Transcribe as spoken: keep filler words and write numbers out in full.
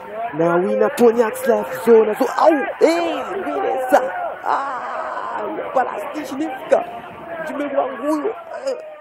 Na wina Toniax left zone. So, au, eh, Vinessa. Ah, parastiki nifika. Jimegwa nguyo.